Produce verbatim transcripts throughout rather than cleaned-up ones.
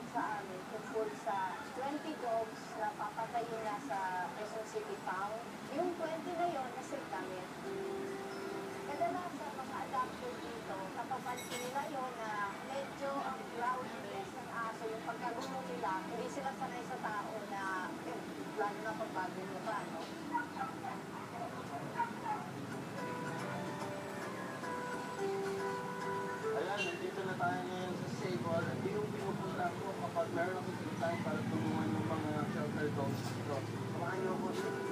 sa amin tungkol sa twenty dogs na papatayin na sa Quezon City Town. Yung twenty na yun, nasave namin. Kadalasan mga adopter dito, kapapansin nila yun na medyo ang loudness ng aso, yung pagkagulong nila, hindi sila sanay sa tao na, eh, lalo na pagbago mukha, no? Ayan, nandito na tayo ngayon sa Save All. Hindi yung pinupunta ko kapag meron ako free time para tulungan ng mga shelter dogs dito. Samahan niyo ako dito.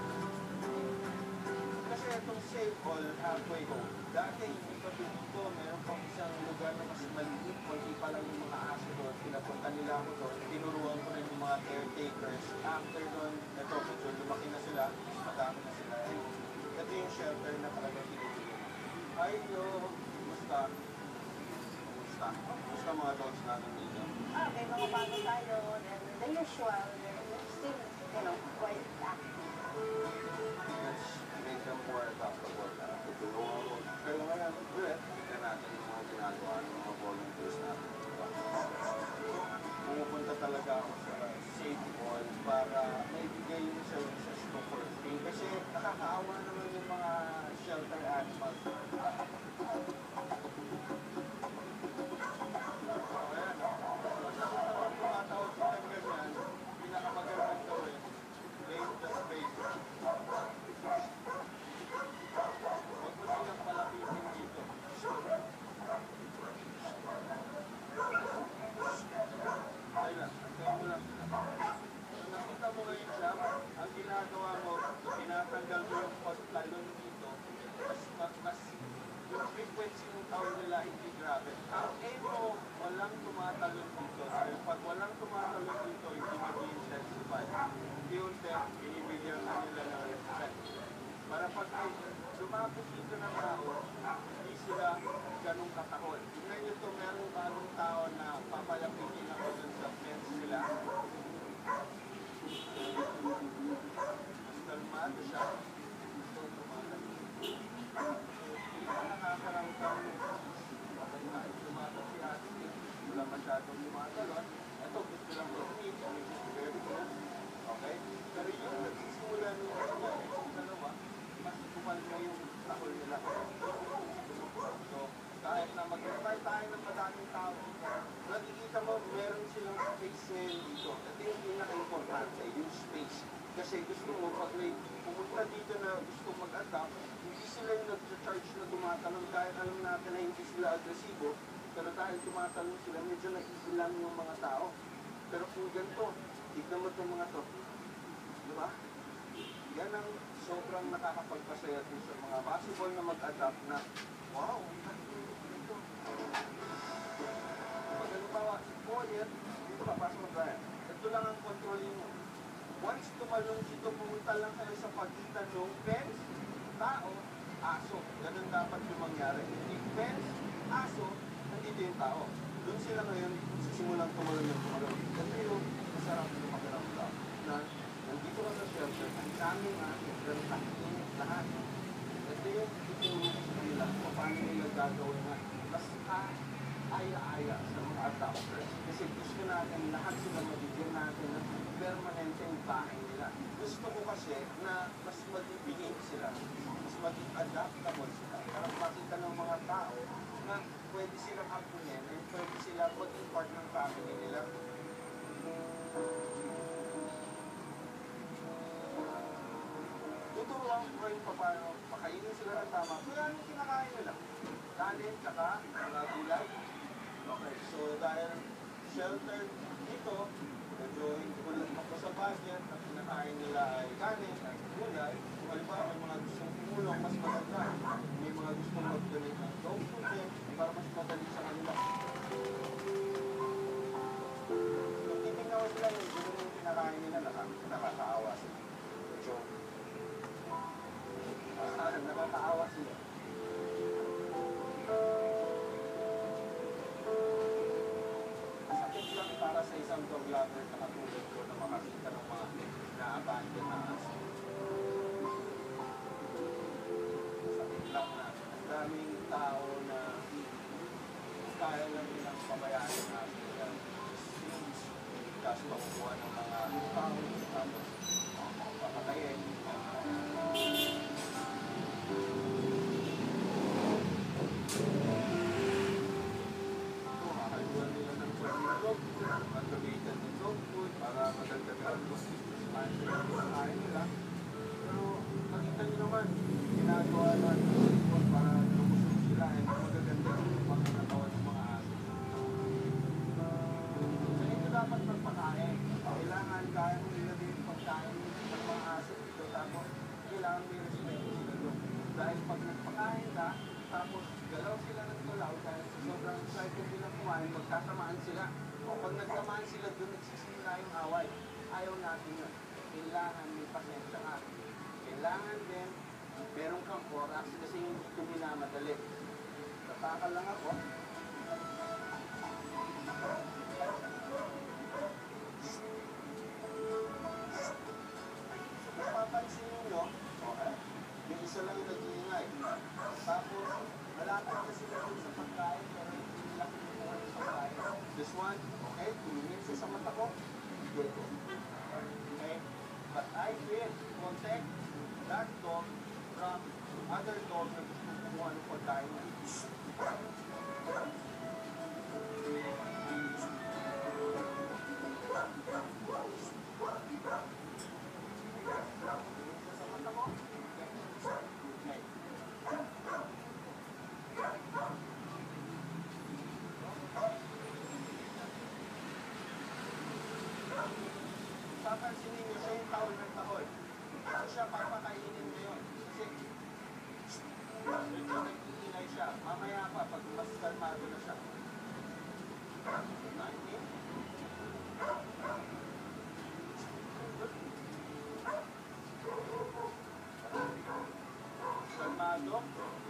Kasi itong Save All halfway home. Dati hindi pa dito, meron pang isang lugar na mas maliit. Kunti pa lang yung mga aso doon. Pinapunta nila ako doon. Tinuruan ko na yung mga caretakers. After doon, ito, medyo lumaki na sila. Mas madami na sila. And ito yung shelter na talaga tinutulungan. Hi, yo! Kumusta? Kumusta? Kumusta mga dogs natin dito? Ah, may mga bago tayo, then the usual, then still, you know, quite active. Let's make them more adaptable na tutulungan ko. Pero ngayon, ulit, tignan natin yung mga ginagawa ng mga volunteers natin. Pumupunta talaga ako sa Save All para maibigay yung services ko for free. Kasi nakakaawa naman yung mga shelter animals. Tumatawag sa ganyan, pinakamagandang gawin, lay the space. Huwag mo silang palapitin dito. Ay lang, antayin mo lang sila. Kung nakita mo ngayon siya, ang ginagawa mo, tinatanggal mo yung pagtalon dito, mas, mas, mas yung frequency ng tawag nila hindi grabe. Ang aim mo, walang tumatalon dito. Dahil pag walang tumatalon dito, hindi mag-intensify. Unti-unti, binibigyan na nila ng respect. Para pag ay lumapit dito ng tao, hindi sila ganong katahol. Tingnan nyo ito, merong bagong tao na papalapitin ako dun sa fence nila. Mas kalmado siya. Ito, tumatalon. Nakakaramdam kapag na tumatalon si ate, wala masyadong tumatalon. Ito, gusto lang ko ulit, which is very good. Okay? Pero yung nagsisimula nung yung dalawa, mas kupal na yung tahol nila. So, kahit na mag-invite tayo ng madaming tao, nakikita mo, meron silang space ngayon dito. Ito yung pinaka-importante, yung space. Kasi gusto mo, pag may pumunta dito na gusto mag-adapt, hindi sila yung nag-charge na tumatalon kahit alam natin na hindi sila agresibo, pero dahil tumatalon sila, medyo naiilang yung mga tao. Pero kung ganito, tignan mo itong mga to. Di ba? Yan ang sobrang nakakapagpasaya din sa mga possible na mag-adapt na, wow, ito. Pag halimbawa, oh, yan, dito pa, pasok mo tayo. Ito lang ang controlling mo. Once tumalong dito, pumunta lang kayo sa pagitan ng fence, tao, aso. Ganun dapat yung mangyari. Hindi fence, aso, nandito yung tao. Doon sila ngayon, simulang tumalong yung tumalong. Ito yung masarap yung pakiramdam na nandito ka sa shelter, ang daming aso, pero tahimik lahat. Ito yung ituro sa kanila kung paano nila gagawin na mas aya-aya sa mga adopters. Kasi gusto natin lahat sila mabigyan natin ng permanente yung bahay nila. Gusto ko kasi na mas mag-ibigay sila, mas maging adaptable sila. Para makita ng mga tao na pwede silang apunin at pwede sila maging part ng family nila. Tuturuan ko kayo pa paano pakainin sila ng tama. Kaya anong kinakain nila? Kanin, tsaka mga gulay. Okay, so dahil shelter dito, medyo hindi ko lang ako sa budget, ang kinakain nila ay kanin at gulay. Kung halimbawa may mga gustong tumulong, mas maganda. May mga gustong mag-donate ng dog food din, para mas madali sa kanila. Kung titignan ko sila yung gano'n yung kinakain nila, nakakaawa sila. So, uh, nakakaawa sila. Sakit lang para sa isang dog lover na katulad ko na makakita ng mga na-abandon na aso. Sakit lang na ang daming tao na kaya lang nilang pabayaan ng aso. Yung tapos makukuha ng mga tao, tapos papatayin. Ito, hakaluan nila ng pwede dog food, automated na dog food, para madagdagan ang kumain sila ng kain nila. Pero nakita nyo naman, ginagawa natin ng sipon para lumusog sila at magaganda yung mga natawan ng mga aso. So ito dapat magpakain. Kailangan kaya mo nila din yung pagkain ng mga aso dito, tapos kailangan may respeto sila doon. Dahil pag nagpakain ka, tapos galaw sila ng galaw dahil sa sobrang excited nila kumain, magtatamaan sila. O pag nagtamaan sila doon, nagsisimula yung away. Ayaw natin yun. Kailangan may pasensya ka. Kailangan din, meron kang oras kasi hindi ito minamadali. Tatakal lang ako. Kung papansin ninyo, okay, yung isa lang yung nag-iingay. Tapos, malapit na sila dun sa pagkain, pero hindi nila kinukuha yung pagkain. This one, okay, tumingin siya sa mata ko. Good. Okay? But I will protect that dog from other dogs na gusto kumuha ng pagkain niya. Sa mata mo? Okay. Papansinin niyo siya yung taon ng taon. Ito siya papakainin ngayon. Kasi medyo nag-iinay siya. Mamaya pa, pag mas kalmado na siya. nineteen. Kalmado.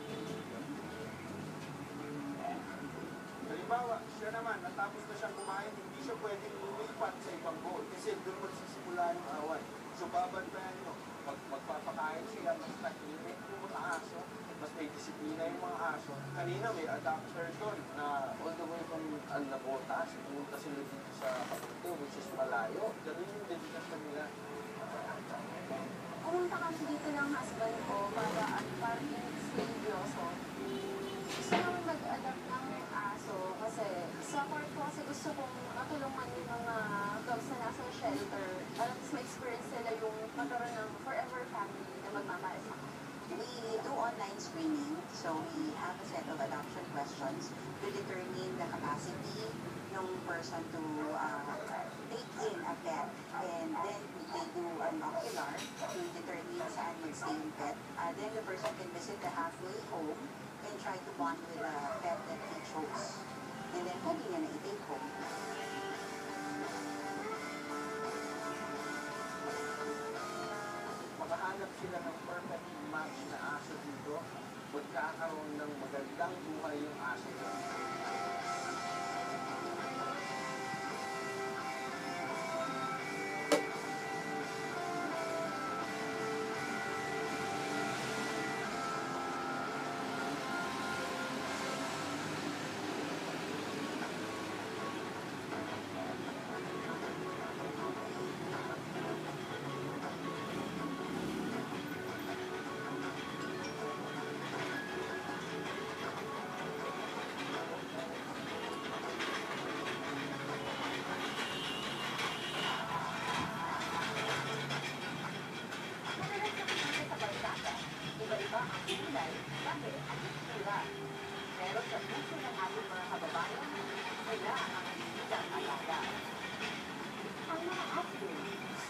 Halimbawa, siya naman, natapos na siyang kumain, hindi siya pwedeng lumipat sa ibang bowl kasi doon magsisimula yung away. So, babantayan nyo. Pag magpapakain sila, mas tahimik yung mga aso, mas may disiplina yung mga aso. Kanina may adapter doon na all the way from Alnabotas, pumunta sila dito sa Kapito, which is malayo. Ganun yung dedikasyon nila. Pumunta kami dito ng husband ko para at parang seryoso. Gusto naman mag-adapt ng aso kasi sa part ko kasi gusto kong matulungan yung mga dogs na nasa shelter. Alam mas ma-experience nila yung magkaroon ng forever family na magmamahal sa akin. We do online screening, so we have a set of adoption questions to determine the capacity ng person to uh, take in a pet, and then they do an ocular to determine saan mag-stay yung pet. Uh, then the person can visit the halfway home and try to bond with the pet that he chose. And then pwede niya na i-take home. Makahanap sila ng perfect match na aso dito, magkakaroon ng magandang buhay yung aso na. Iba-iba ang kulay, lahi at itsura. Pero sa puso ng ating mga kababayan, sila ang hindi alaga. Ang mga aswang.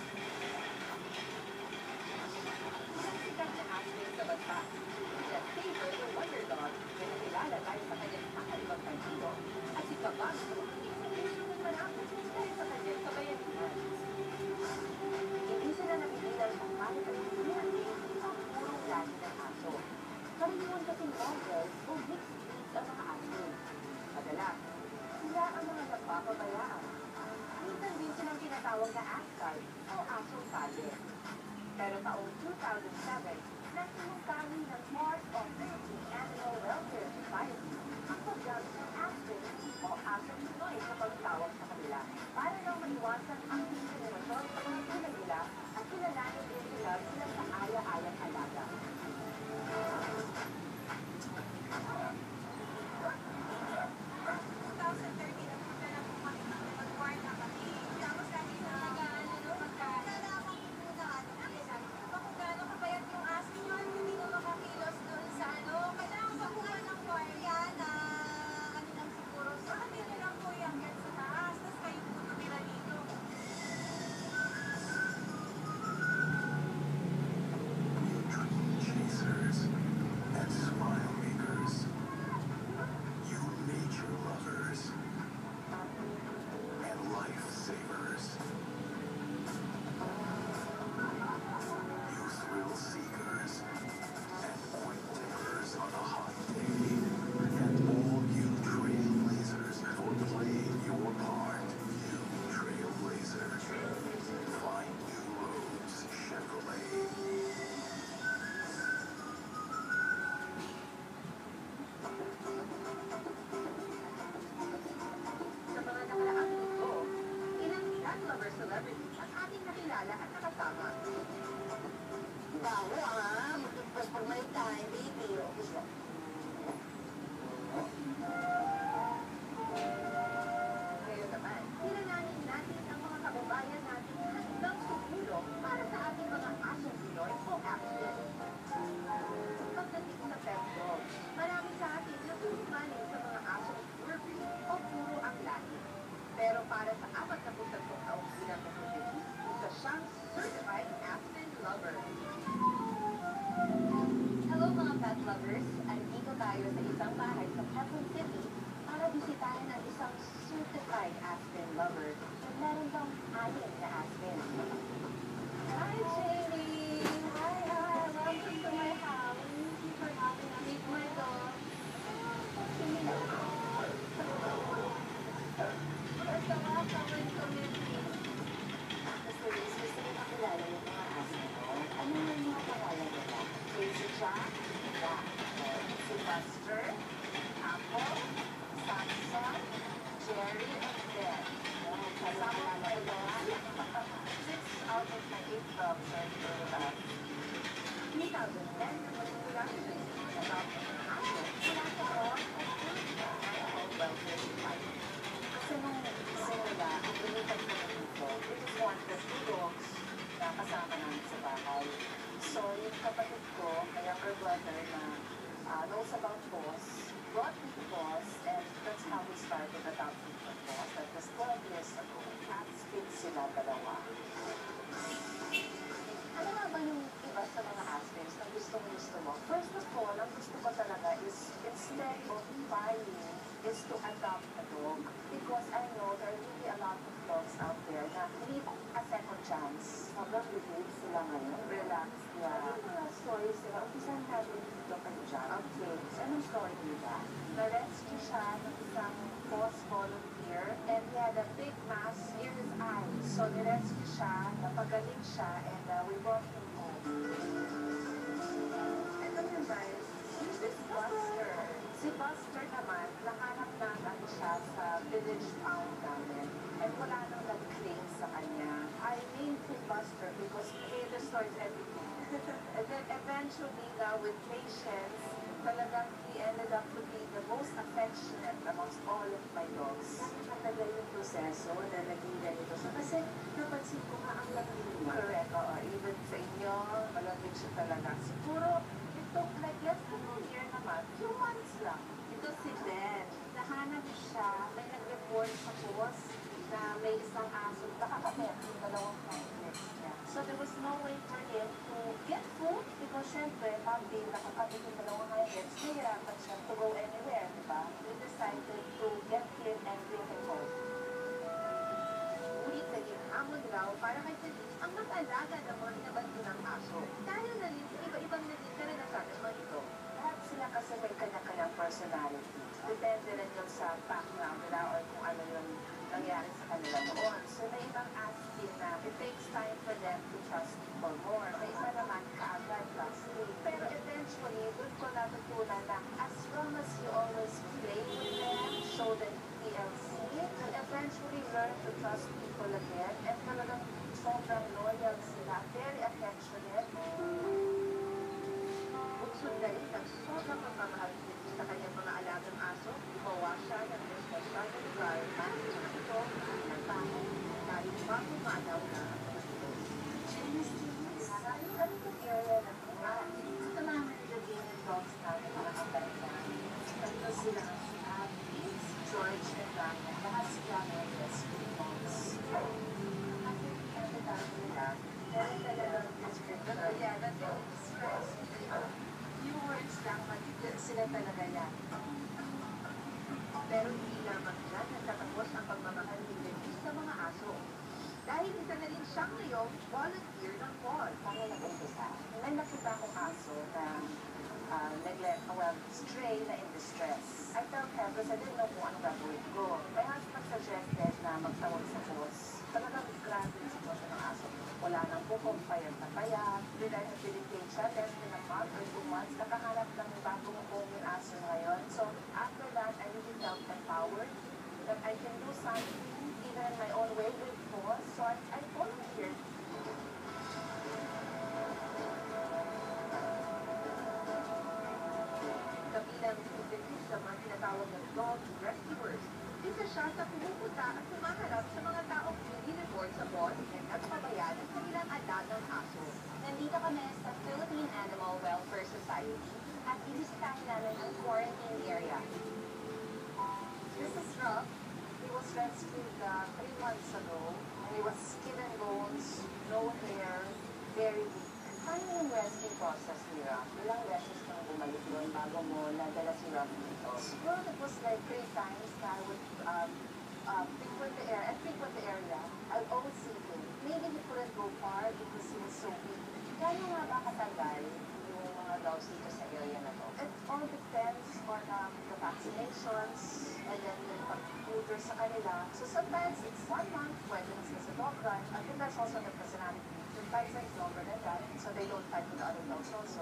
Isang sikat na aswang sa bansa. Si Taylor, yung wonder dog, na nakilala tayo sa kanyang kakaibang kandido. At si Kabas, isang isyo ng malapit dahil sa kanyang kabayanihan. Hindi sila napigilan kung kahit ang hindi ang purong lahi ng aso. Karaniwan kasing models o mixed breeds ang mga aso. Madalas, sila ang mga nagpapabayaan. Minsan din silang tinatawag na ascard o asong kalye. Pero taong two thousand seven, nagsinungkawi ng March of Philippine Animal Welfare Society ang paggamit ng ascard o asong Pinoy sa pagtawag sa kanila para daw maiwasan celebrities ang ating nakilala at nakasama. Bago ah, magpagpas pag may time, baby. Ngayon naman, kilalanin natin ang mga kababayan natin hanggang sumulong para sa ating mga asong Pinoy o action. Pagdating sa pet dog, marami sa atin na sumaling sa mga asong pure breed o puro ang lahi. Pero para sa apat na putatlong taong bilang na community, isa siyang certified Aspen lover. Hello mga pet lovers! Andito tayo sa isang bahay sa Quezon City para bisitahin ang isang certified Aspen lover na meron bang anim na Aspen. Hi Jamie! Hi, hi! Welcome to my house. Thank you for having me meet my dog. Basta welcome and community. Gusto rin, gusto rin makilala yung mga Aspen mo. Ano yung mga pangalan nila? Casey siya? Yeah. Si Buster, Apple, Samson, Jerry, and Ben. Kasama ko kayo mga six out of my eight dogs are for us. two thousand ten, nagmula siya sa adoption ng aso mula sa Rock of Animal Welfare Society. Kasi nung simula, ang lumipat ko na dito, it is one of the two dogs na kasama namin sa bahay. So, yung kapatid ko, my younger brother na uh, knows about Boss, brought me to Boss, and that's how we started adopting from Boss. That was twelve years ago. At split sila dalawa. Ano nga ba yung iba sa mga Aspens na gustong gusto mo? First of all, ang gusto ko talaga is instead of buying, is to adopt a dog. Because I know there are really a lot of dogs out there na need a second chance. Sobrang behave sila ngayon. Relax na. Ano mga stories sila? Umpisan natin dito kayo dyan. Okay. Anong story nila? Na-rescue siya ng isang boss volunteer and he had a big mass near his eye. So, ni-rescue siya, napagaling siya, and uh, we brought him home. Ito naman, si Buster. Si Buster naman, nahanap namin siya sa village pound namin. And wala nang nag-claim sa kanya. I named him Buster because he destroys everything. And then eventually, now with patience, talagang he ended up to be the most affectionate amongst all of my dogs. Matagal yung proseso na naging ganito siya. Kasi napansin ko nga ang lamig niya. Correct, oo. Even sa inyo, malamig siya talaga. Siguro, it took like less than a year naman, few months lang. Ito si Ben. Nahanap siya, may nag-report sa post na may isang aso nakakapit yung dalawang complex niya. So there was no way for him to get food because syempre, pabdi, nakakapit yung dalawang highlights, nahirapan siya to go anywhere, di ba? We decided to get him and bring him home. Ngunit naging hamon raw para kay Feliz ang mag-alaga ng mga inabanto ng aso. Dahil na rin sa iba-ibang naging karanasan ng mga ito. Lahat sila kasi may kanya-kanyang personality. Depende rin yun sa background nila or kung ano yung nangyari sa kanila noon. So may ibang asking na it takes time for them to trust people more. May iba naman kaagad trusting. Pero eventually, doon ko natutunan na as long as you always play with them, show them T L C, and eventually learn to trust people again, and talagang sobrang loyal sila, very affectionate. Buksod na rin ang sobrang pagmamahal sa kanyang mga alagang aso, gumawa siya ng espesyal na lugar para sa mga ito ng bahay dahil bago maanaw na ang mga ito. Ano itong area na ito? Ito namin nilagay ng dogs namin para kabayan. Ito sila si Abby, George, and Ryan. Lahat sila may rescue dogs. Kasi ano tawag nila? Meron talagang description. Yeah, that's all. Few words lang, magiging sila talaga yan. Pero hindi lamang yan nagtatapos ang pagmamahal ni Feliz sa mga aso. Dahil isa na rin siya ngayong volunteer ng Paul. Paano nag-umpisa? May nakita akong aso na uh, neglect, well, stray na in distress. I felt helpless. I didn't know kung anong gagawin ko. My husband suggested na magtawag sa boss. Talagang grabe yung sitwasyon ng aso. Wala nang bukong, payag na payag. Rehabilitate siya, less than a month or two months. Nakahanap ng bagong home yung aso ngayon. So, after that, I really felt empowered that I can do something even in my own way with boss. So, I, I siya sa pumupunta at humaharap sa mga taong nire-report sa boss at nagpabayaan ng kanilang alagang aso. Nandito kami sa Philippine Animal Welfare Society at ibisitahin namin ang quarantine area. This is Rob. He was rescued uh, three months ago. And he was skin and bones, no hair, very weak. Paano yung rescue process ni Rob? Ilang beses kang bumalik doon bago mo nadala si Rob dito? Siguro it was like three times na I would um, uh, frequent the area, and frequent the area. I would always see him. Maybe he couldn't go far because he was so weak. Gano'n nga ba katagal yung mga dogs dito sa area na to? It all depends on um, the vaccinations and then yung pag-tutor sa kanila. So sometimes it's one month when it's a dog run. I think that's also the personality. Sometimes it's longer than that, so they don't fight with other dogs also.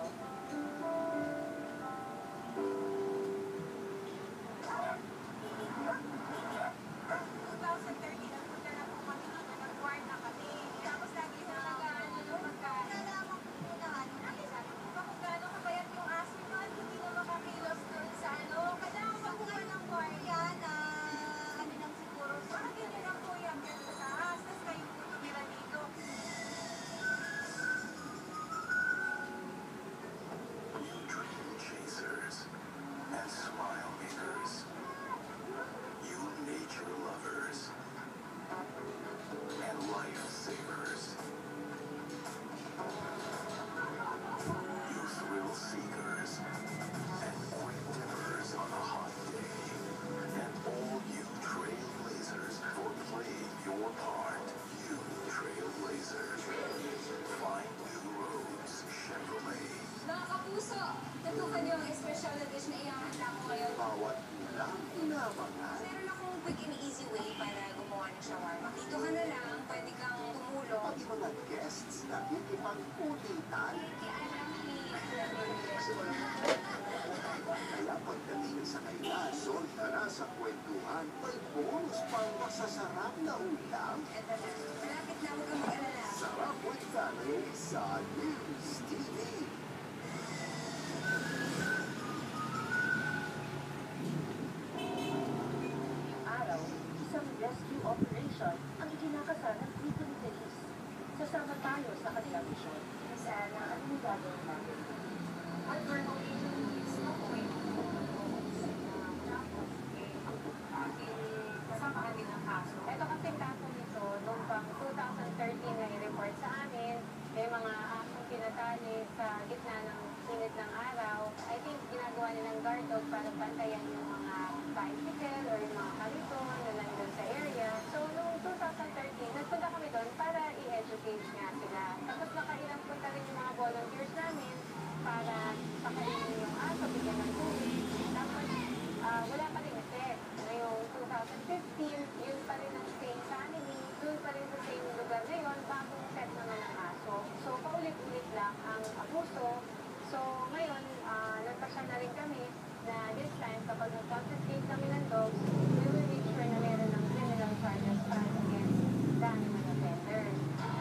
Bawat ulam, inabangan. Meron akong quick and easy way para gumawa ng shawarma. Dito ka na lang, pwede kang tumulong. Pati mga guests na ikipagkulitan. Kaya alam ni Kaya pagdating sa kailan, sold ka na sa kwentuhan, may bonus pang masasarap na ulam. Eto na, malapit na, huwag kang mag-alala. Sarap with family sa News T V. Araw, isang rescue operation ang ikinakasal ng Freedom Police. Sasama tayo sa kanilang misyon. Miss Anna, ano yung gagawin natin? At we're going to use no way kasama kami ng kaso. Ito kasi kaso nito, noong pang twenty thirteen na i-report sa amin, may mga asong pinatali sa gitna ng init ng araw. I think ginagawa nilang guard dog para bantayan yung mga bicycle or yung mga kariton na nandun sa area. So, noong twenty thirteen, nagpunta kami doon para i-educate nga sila. Tapos nakailang punta rin yung mga volunteers namin para pakainin yung aso, bigyan ng tubig. Tapos, uh, wala pa rin effect. Ngayong twenty fifteen, yun pa rin ang same family, doon pa rin sa same lugar na yun, bagong set naman ng aso. So, paulit-ulit lang ang abuso. So, ngayon, uh, nagpasya na rin kami na this time, kapag nag-confiscate kami ng dogs, we will make sure na meron ng criminal charges para against the animal offenders.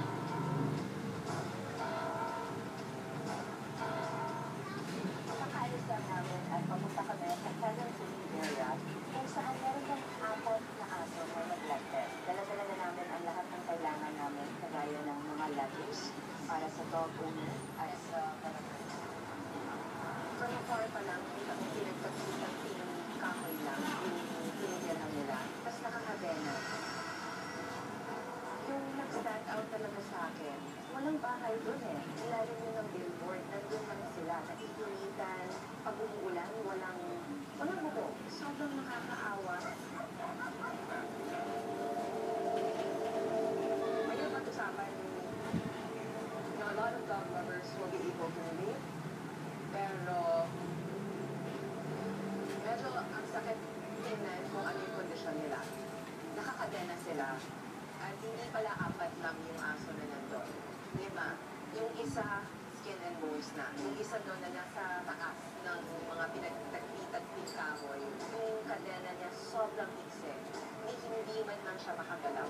Kakaalis lang namin at papunta kami sa Quezon City area kung saan meron ng apat na aso na neglected. Dala-dala na namin ang lahat ng kailangan namin, kagaya ng mga luggage para sa dog owner at sa barangay. From afar pa lang, kita ko pinagpagsitan ng kahoy lang, yung tinitirahan nila. Tapos nakakabena. Yung nag-stand out talaga sa akin, walang bahay doon eh. Ilalim yun ng billboard, nandun lang sila, nakikilitan, pag umuulan, walang, walang buko. Sobrang nakakaawa. Ayun pag-usapan, you know, a lot of dog lovers will be able to relate. Pero, medyo ang sakit tingnan kung ano yung kondisyon nila. Nakakadena sila. At hindi pala apat lang yung aso na nandun. Lima. Yung isa, skin and bones na. Yung isa doon na nasa taas ng mga pinagtagpitagping kahoy. Yung kadena niya sobrang ikse. Hindi, hindi man lang siya makagalaw.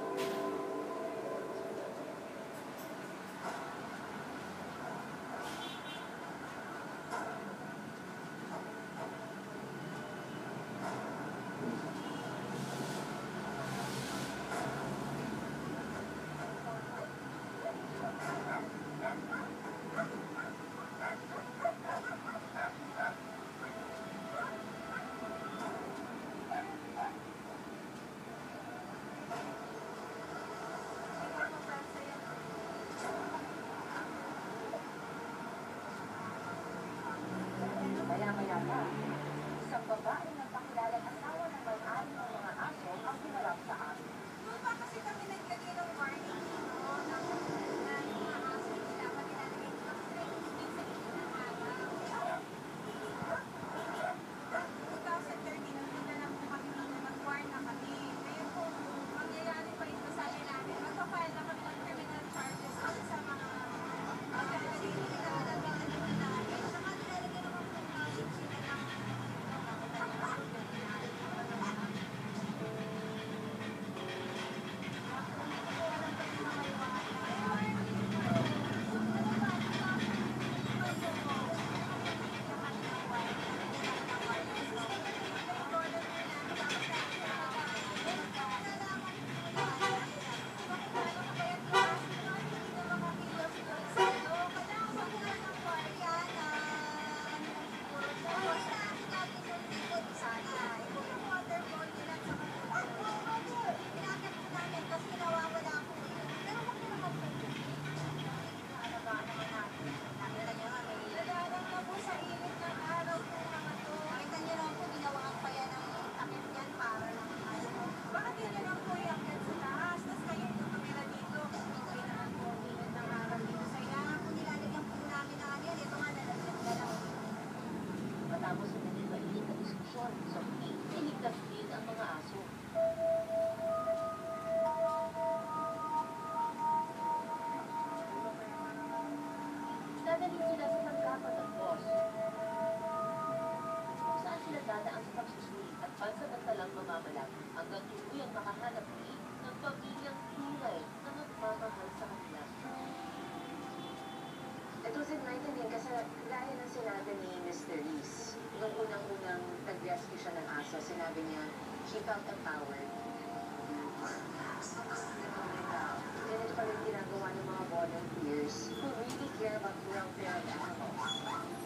sila sa tanggapan ng boss. Kung saan sila dadaan sa pagsusuri at pansamantalang mamamalak hanggang tuluyang makahanap ulit ng pamilyang tunay na magmamahal sa kanila. It was enlightening kasi gaya ng sinabi ni Mister Reese, nung unang-unang nag-rescue siya ng aso, sinabi niya, she felt empowered. Ganito pa rin ginagawa ng mga volunteers who really care about the welfare of animals.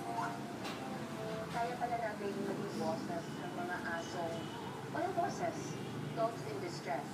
Kaya pala natin maging boses ng mga asong walang boses, dogs in distress.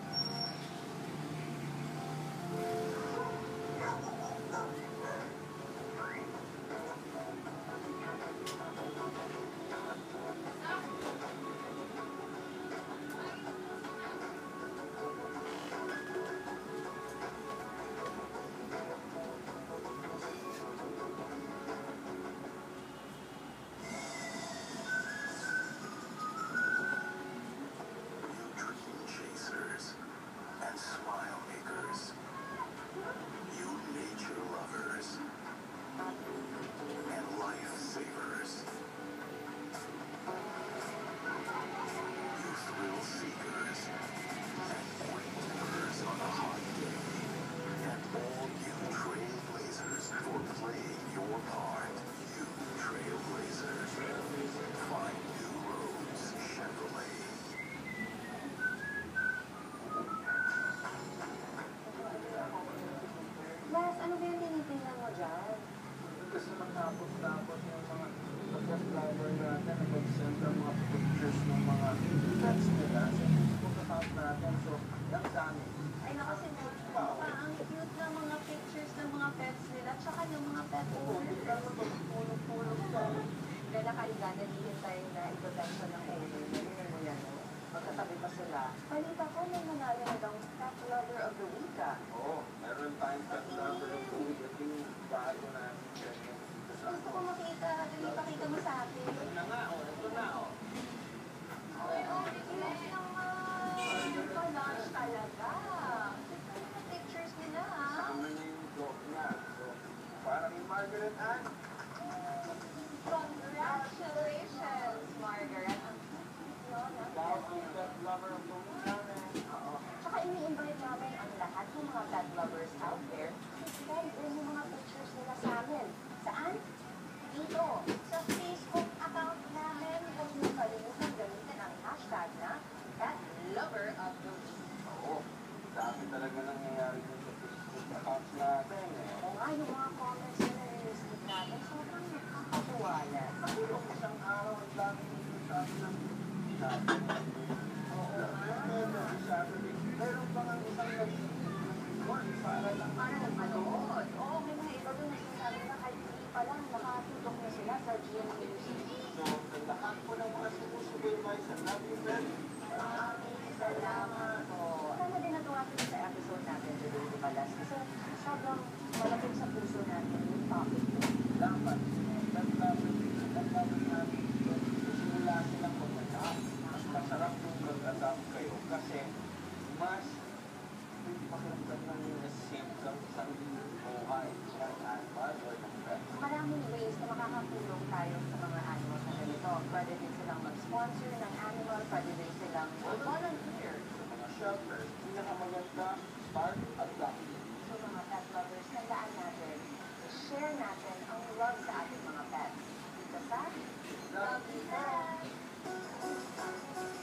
Wes, ano ba yung tinitingnan mo dyan? Kasi matapos-tapos yung mga pagka-driver natin na mag-send ng mga pictures ng mga pets nila sa Facebook account natin. So, ang dami. Ay, nakasin mo. Ang cute ng mga pictures ng mga pets nila, tsaka ng mga pet Oo, owners. hindi ka naman tulog-tulog ka. Na nakaiga, nalihintay na ipotensya ng owner. Narinig mo yan, no? Magkatabi pa sila. Balita ko, may nanalo na daw Pet Lover of the Week, ah. Oo, meron tayong pet lover ng tubig. Ito yung bago namin dyan yung dito sa Gusto ko ano. makita. Dali, pakita mo sa akin. Ito na nga, oh. Ito na, oh. Ay, oh, cute naman. Pa-lunch talaga. Ito yung mga pictures nila, ah. Kasama niya yung dog niya. So, parang yung Margaret Ann. Congratulations, Margaret. Ang cute yun, ah. Ikaw ang pet lover of the week namin. Oo. Tsaka ini-invite namin ang lahat ng mga pet lovers out there to send in yung mga pictures nila sa amin. Saan? Dito, sa Facebook account namin. Huwag niyo kalimutan gamitin ang hashtag na Pet Lover of the Week. Oo. Dami talaga nangyayari dun sa Facebook accounts natin eh. O nga, yung mga comments na nare-receive natin, sobrang nakakatuwala. Kasi yung isang araw, ang dami nito sa akin ng sabi. Oo nga. Saturday. Meron pa nga isang nag-work para lang. Para nagmanood. Oo, may mga iba doon na sinasabi na kahit hindi pa lang, nakatutok na sila sa G M A U C. So, sa lahat po ng mga sumusubaybay sa Love You Bell, Maraming salamat po. Sana din natuwa sila sa episode natin today, di ba, Les? Kasi sobrang malapit sa puso natin yung topic mo. dapat, naglaban, naglaban namin dito, simula silang mag-adapt. Mas masarap kung mag-adapt kayo kasi mas hindi pakiramdam ng nasip ng isang buhay ng animal or ng pet. Maraming ways na makakatulong tayo sa mga animals na ganito. Pwede din silang mag-sponsor ng animal, pwede din silang volunteer. Sa mga shelters, pinakamaganda, start at adopt. So mga pet lovers, tandaan natin, share natin ang love sa ating mga pets. Dito sa Love Love You Pets!